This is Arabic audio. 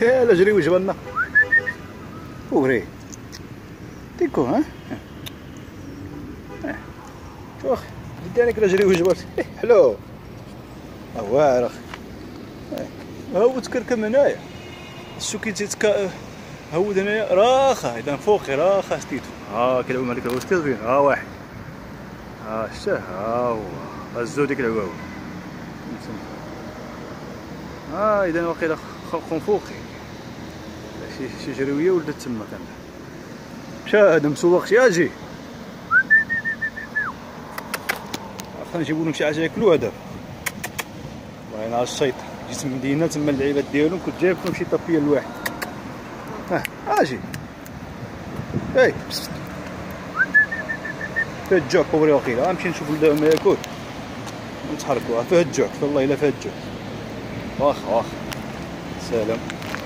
يلا جري وجبنا وري ديكو ها شوخ دي عليك جري وجبات حلو واعر اخي هو تكركم هنايا السوكي تيتكا هود هنايا راخا اذا فوقي راخا شتيتو كيلعبوا مع ديك الوسط زوين واحد شتاه هو هزو ديك العواوي اذا واقيلا خلقهم فوقي شي جرويه ولدت تما كان مشى هذا مسوق شي اجي خلينا نجيبو لهم شي حاجه ياكلوها دابا الله ينعس الشيطان جيت من المدينه تما اللعيبات ديالهم كنت جايب لهم شي طابيه لواحد اجي فيه الجوع كبري وقيله غنمشي نشوف ولدهم ياكل نتحركوا فيه الجوع والله الا فيه الجوع واخا سلام.